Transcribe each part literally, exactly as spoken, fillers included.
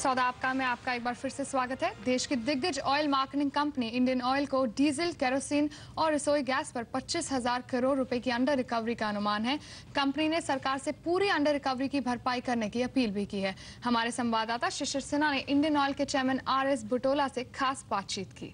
सौदा आपका में आपका एक बार फिर से स्वागत है। देश की दिग्गज oil marketing company Indian oil को डीजल, केरोसिन और रसोई गैस पर पच्चीस हजार करोड़ रुपए की अंडर रिकवरी का अनुमान है। कंपनी ने सरकार से पूरी अंडर रिकवरी की भरपाई करने की अपील भी की है। हमारे संवाददाता शिशिर सिन्हा ने इंडियन ऑयल के चेयरमैन आर एस बुटोला से खास बातचीत की।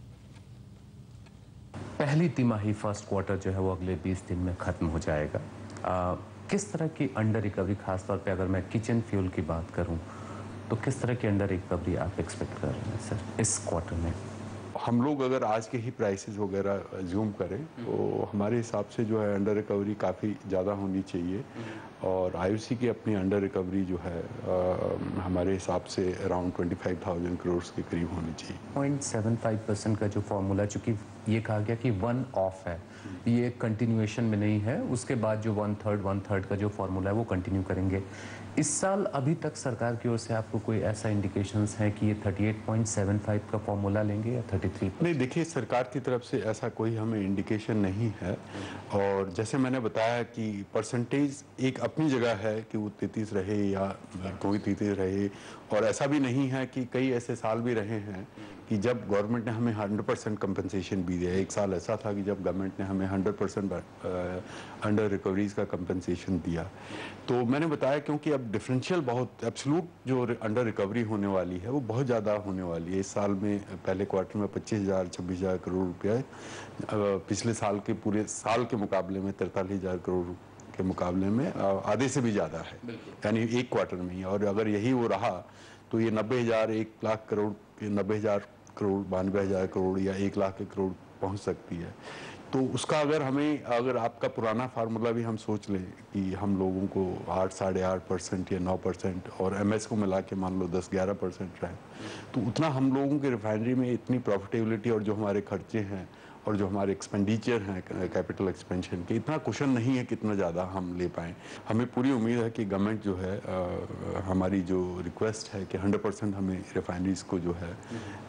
पहली तिमाही फर्स्ट क्वार्टर जो है वो अगले बीस दिन में खत्म हो जाएगा। आ, किस तरह की अंडर रिकवरी, खासतौर पे अगर मैं किचन फ्यूल की बात करूं तो किस तरह की अंडर रिकवरी आप एक्सपेक्ट कर रहे हैं सर इस क्वार्टर में? हम लोग अगर आज के ही प्राइसेस वगैरह जूम करें तो हमारे हिसाब से जो है अंडर रिकवरी काफ़ी ज़्यादा होनी चाहिए और आईओसी की अपनी अंडर रिकवरी जो है आ, हमारे हिसाब से अराउंड पच्चीस हज़ार करोड़ के करीब होनी चाहिए। पॉइंट सेवन फाइव परसेंट का जो फॉर्मूला, चूंकि ये कहा गया कि वन ऑफ है, ये कंटिन्यूएशन में नहीं है, उसके बाद जो वन थर्ड वन थर्ड का जो फॉर्मूला है वो कंटिन्यू करेंगे। इस साल अभी तक सरकार की ओर से आपको कोई ऐसा इंडिकेशंस है कि ये अड़तीस पॉइंट सात पाँच का फॉर्मूला लेंगे या तैंतीस? नहीं, देखिए सरकार की तरफ से ऐसा कोई हमें इंडिकेशन नहीं है और जैसे मैंने बताया कि परसेंटेज एक अपनी जगह है कि वो तैंतीस रहे या कोई तैंतीस रहे, और ऐसा भी नहीं है कि कई ऐसे साल भी रहे हैं कि जब गवर्नमेंट ने हमें हंड्रेड परसेंट कंपनसेशन भी दिया। एक साल ऐसा था कि जब गवर्नमेंट ने हमें हंड्रेड परसेंट अंडर रिकवरीज का कंपनसेशन दिया। तो मैंने बताया क्योंकि अब डिफरेंशियल बहुत एब्सोल्यूट जो अंडर रिकवरी होने वाली है वो बहुत ज़्यादा होने वाली है। इस साल में पहले क्वार्टर में पच्चीस हज़ार छब्बीस हज़ार करोड़ रुपया, पिछले साल के पूरे साल के मुकाबले में तिरतालीस हज़ार करोड़ के मुकाबले में आधे से भी ज़्यादा है, यानी एक क्वार्टर में ही। और अगर यही वो रहा तो ये नब्बे हज़ार एक लाख करोड़ नब्बे हज़ार करोड़ बानवे हज़ार करोड़ या एक लाख करोड़ पहुंच सकती है। तो उसका अगर हमें अगर आपका पुराना फार्मूला भी हम सोच लें कि हम लोगों को आठ साढ़े आठ परसेंट या नौ परसेंट और एमएस को मिला के मान लो दस ग्यारह परसेंट रहे, तो उतना हम लोगों के रिफाइनरी में इतनी प्रॉफिटेबिलिटी और जो हमारे खर्चे हैं और जो हमारे एक्सपेंडिचर हैं कैपिटल एक्सपेंशन के, इतना कुशन नहीं है कितना ज़्यादा हम ले पाएँ। हमें पूरी उम्मीद है कि गवर्नमेंट जो है आ, हमारी जो रिक्वेस्ट है कि हंड्रेड परसेंट हमें रिफाइनरीज को जो है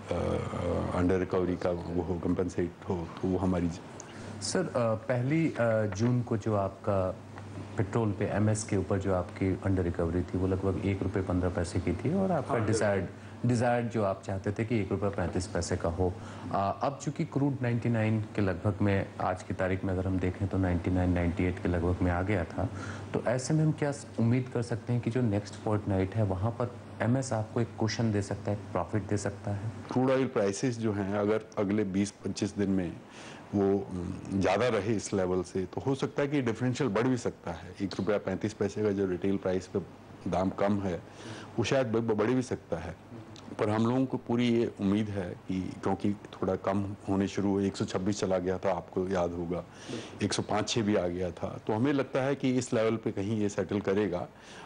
अंडर रिकवरी का वो हो, कंपनसेट हो, तो वो हमारी। सर पहली जून को जो आपका पेट्रोल पे एमएस के ऊपर जो आपकी अंडर रिकवरी थी वो लगभग एक रुपये पंद्रह पैसे की थी और आपका डिजायर्ड डिजायर्ड जो आप चाहते थे कि एक रुपये पैंतीस पैसे का हो। आ, अब चूंकि क्रूड निन्यानवे के लगभग में आज की तारीख में अगर हम देखें तो निन्यानवे अट्ठानवे के लगभग में आ गया था, तो ऐसे में हम क्या उम्मीद कर सकते हैं कि जो नेक्स्ट फोर्टनाइट है वहाँ पर एमएस आपको एक कुशन दे सकता है, प्रॉफिट दे सकता है? क्रूड ऑयल प्राइसेस जो हैं अगर अगले बीस पच्चीस दिन में वो ज़्यादा रहे इस लेवल से, तो हो सकता है कि डिफरेंशियल बढ़ भी सकता है। एक रुपया पैंतीस पैसे का जो रिटेल प्राइस पे दाम कम है वो शायद बढ़ भी सकता है। पर हम लोगों को पूरी ये उम्मीद है कि क्योंकि थोड़ा कम होने शुरू हुए, एक सौ छब्बीस चला गया था, आपको याद होगा, एक सौ पाँच छः भी आ गया था, तो हमें लगता है कि इस लेवल पे कहीं ये सेटल करेगा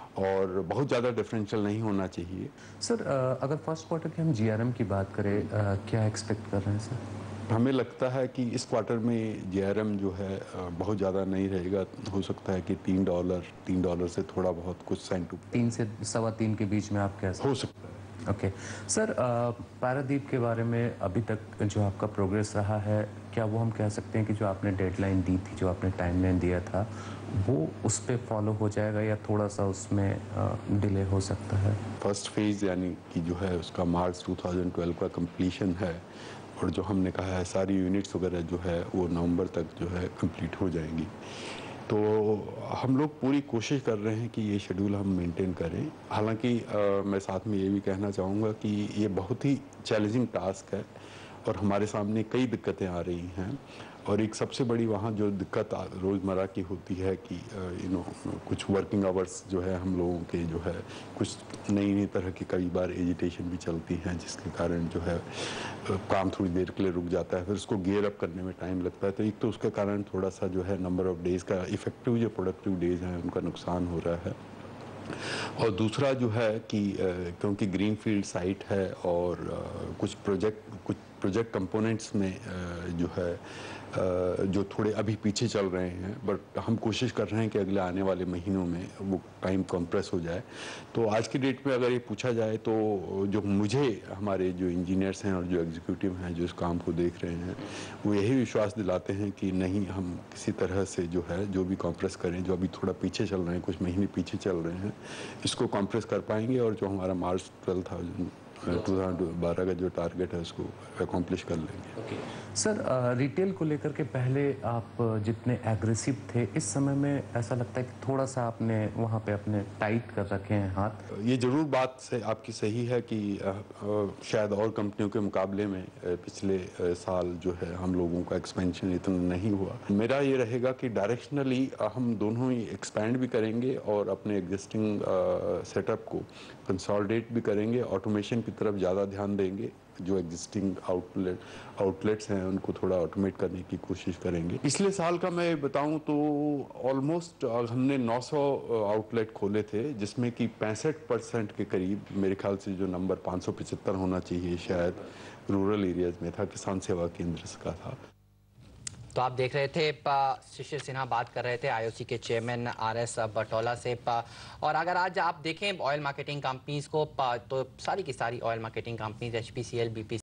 और बहुत ज़्यादा डिफरेंशियल नहीं होना चाहिए। सर अगर फर्स्ट क्वार्टर की हम जीआरएम की बात करें, आ, क्या एक्सपेक्ट कर रहे हैं सर? हमें लगता है कि इस क्वार्टर में जीआरएम जो है बहुत ज़्यादा नहीं रहेगा। हो सकता है कि तीन डॉलर तीन डॉलर से थोड़ा बहुत कुछ सेंट, तीन से सवा तीन के बीच में आप कह सकते हो सकता है। Okay okay. सर पारादीप के बारे में अभी तक जो आपका प्रोग्रेस रहा है, क्या वो हम कह सकते हैं कि जो आपने डेडलाइन दी थी, जो आपने टाइमलाइन दिया था, वो उस पर फॉलो हो जाएगा या थोड़ा सा उसमें डिले हो सकता है? फर्स्ट फेज़ यानी कि जो है उसका मार्च दो हज़ार बारह का कंप्लीशन है और जो हमने कहा है सारी यूनिट्स वगैरह जो है वो नवंबर तक जो है कंप्लीट हो जाएंगी। तो हम लोग पूरी कोशिश कर रहे हैं कि ये शेड्यूल हम मेंटेन करें। हालांकि मैं साथ में ये भी कहना चाहूँगा कि ये बहुत ही चैलेंजिंग टास्क है और हमारे सामने कई दिक्कतें आ रही हैं, और एक सबसे बड़ी वहाँ जो दिक्कत रोज़मर्रा की होती है कि यू नो कुछ वर्किंग आवर्स जो है हम लोगों के जो है कुछ नई नई तरह की कई बार एजिटेशन भी चलती हैं, जिसके कारण जो है काम थोड़ी देर के लिए रुक जाता है, फिर उसको गियर अप करने में टाइम लगता है। तो एक तो उसके कारण थोड़ा सा जो है नंबर ऑफ़ डेज़ का इफ़ेक्टिव जो प्रोडक्टिव डेज़ हैं उनका नुकसान हो रहा है। और दूसरा जो है कि क्योंकि ग्रीन फील्ड साइट है और कुछ प्रोजेक्ट कुछ प्रोजेक्ट कंपोनेंट्स में अ, जो है अ, जो थोड़े अभी पीछे चल रहे हैं, बट हम कोशिश कर रहे हैं कि अगले आने वाले महीनों में वो टाइम कंप्रेस हो जाए। तो आज की डेट में अगर ये पूछा जाए तो जो मुझे हमारे जो इंजीनियर्स हैं और जो एग्जीक्यूटिव हैं जो इस काम को देख रहे हैं, वो यही विश्वास दिलाते हैं कि नहीं, हम किसी तरह से जो है जो भी कंप्रेस करें, जो अभी थोड़ा पीछे चल रहे हैं, कुछ महीने पीछे चल रहे हैं, इसको कंप्रेस कर पाएंगे और जो हमारा March twelve thousand two thousand बारह का जो टारगेट है उसको अकॉम्प्लिश कर लेंगे। ओके सर, रिटेल को लेकर के पहले आप जितने एग्रेसिव थे, इस समय में ऐसा लगता है कि थोड़ा सा आपने वहाँ पे अपने टाइट कर रखे हैं हाथ। ये जरूर बात से आपकी सही है कि अ, अ, शायद और कंपनियों के मुकाबले में अ, पिछले अ, साल जो है हम लोगों का एक्सपेंशन इतना नहीं हुआ। मेरा ये रहेगा कि डायरेक्शनली हम दोनों ही एक्सपैंड भी करेंगे और अपने एग्जिस्टिंग सेटअप को कंसोलिडेट भी करेंगे, ऑटोमेशन की तरफ ज़्यादा ध्यान देंगे, जो एग्जिस्टिंग आउटलेट आउटलेट्स हैं उनको थोड़ा ऑटोमेट करने की कोशिश करेंगे। पिछले साल का मैं बताऊं तो ऑलमोस्ट हमने नौ सौ आउटलेट खोले थे, जिसमें कि पैंसठ परसेंट के करीब, मेरे ख्याल से जो नंबर पाँच सौ पचहत्तर होना चाहिए शायद, रूरल एरियाज में था, किसान सेवा केंद्र का था। तो आप देख रहे थे शिशिर सिन्हा बात कर रहे थे आईओसी के चेयरमैन आर एस बटोला से। और अगर आज आप देखें ऑयल मार्केटिंग कंपनीज को, तो सारी की सारी oil marketing companies H P C L, B P